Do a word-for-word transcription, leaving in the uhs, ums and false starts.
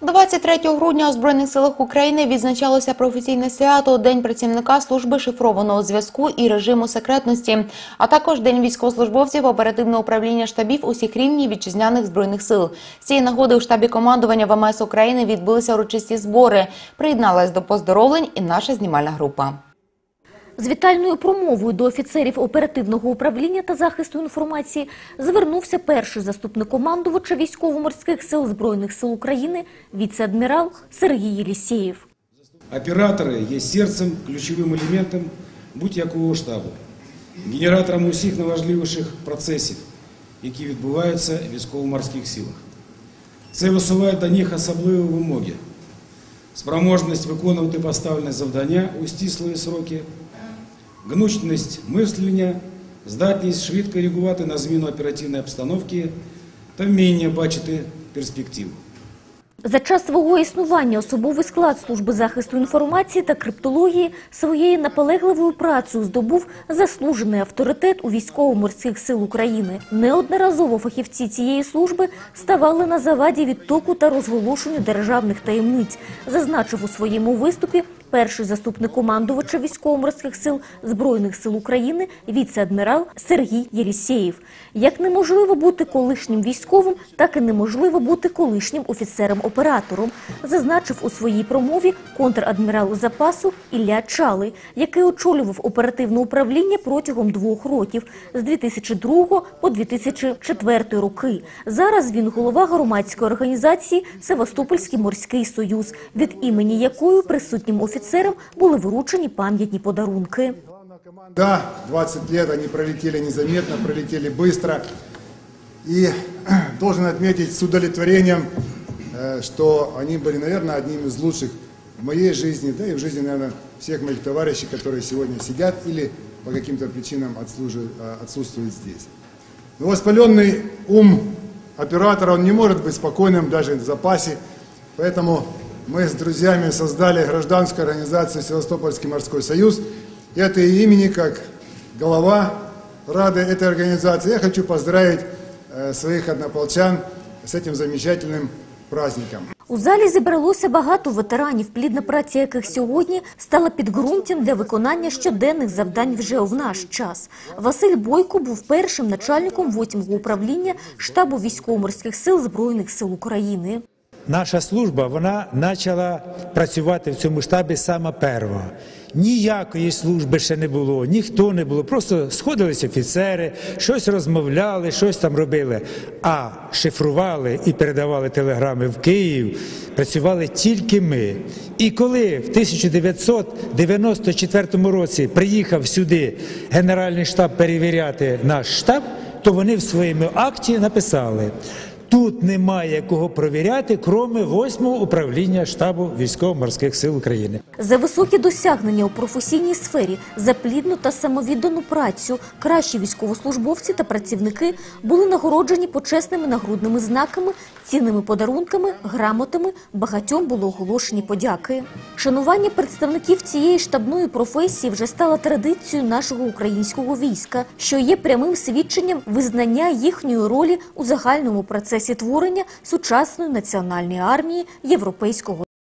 двадцять третього грудня у Збройних силах України відзначалося професійне свято – День працівника служби шифрованого зв'язку і режиму секретності, а також День військовослужбовців оперативного управління штабів усіх рівнів вітчизняних Збройних сил. З цієї нагоди у штабі командування ВМС України відбулися урочисті збори. Приєдналась до поздоровлень і наша знімальна група. З вітальною промовою до офіцерів оперативного управління та захисту інформації звернувся перший заступник командувача військово-морських сил Збройних сил України віце-адмірал Сергій Єлісєєв. Оператори є серцем, ключовим елементом будь-якого штабу, генератором усіх найважливіших процесів, які відбуваються в військово-морських силах. Це висуває до них особливі вимоги. Спроможність виконувати поставлені завдання у стислі сроки, гнучність мислення, здатність швидко реагувати на зміну оперативної обстановки та вміння бачити перспективу. За час свого існування особовий склад Служби захисту інформації та криптології своєю наполегливою працею здобув заслужений авторитет у військово-морських сил України. Неодноразово фахівці цієї служби ставали на заваді відтоку та розголошенню державних таємниць, зазначив у своєму виступі перший заступник командувача військово-морських сил Збройних сил України віце-адмірал Сергій Єлісєєв. Як неможливо бути колишнім військовим, так і неможливо бути колишнім офіцером-оператором, зазначив у своїй промові контр-адмірал запасу Ілля Чалий, який очолював оперативне управління протягом двох років – з дві тисячі другого по дві тисячі четвертий роки. Зараз він голова громадської організації «Севастопольський морський союз», від імені якої присутнім офіцерам були вручені пам'ятні подарунки. Да, двадцать лет они пролетели незаметно, пролетели быстро. И должен отметить с удовлетворением, что они были, наверное, одним из лучших в моей жизни, да и в жизни, наверное, всех моих товарищей, которые сегодня сидят или по каким-то причинам отсутствуют здесь. Но воспаленный ум оператора, он не может быть спокойным даже в запасе, поэтому мы с друзьями создали гражданскую организацию «Севастопольский морской союз». И от ее имени, как глава Рады этой организации, я хочу поздравить своих однополчан с этим замечательным праздником. У залі зібралося багато ветеранів, плідна праця яких сьогодні стала підґрунтям для виконання щоденних завдань вже в наш час. Василь Бойко був першим начальником восьмого управління штабу військово-морських сил Збройних сил України. Наша служба, вона почала працювати в цьому штабі саме перша. Ніякої служби ще не було, ніхто не було. Просто сходились офіцери, щось розмовляли, щось там робили. А шифрували і передавали телеграми в Київ, працювали тільки ми. І коли в тисяча дев'ятсот дев'яносто четвертому році приїхав сюди Генеральний штаб перевіряти наш штаб, то вони в своєму акті написали: тут немає кого провіряти, крім восьмого управління штабу військово-морських сил України. За високі досягнення у професійній сфері, за плідну та самовіддану працю кращі військовослужбовці та працівники були нагороджені почесними нагрудними знаками, цінними подарунками, грамотами, багатьом було оголошені подяки. Шанування представників цієї штабної професії вже стало традицією нашого українського війська, що є прямим свідченням визнання їхньої ролі у загальному процесі творення сучасної національної армії європейського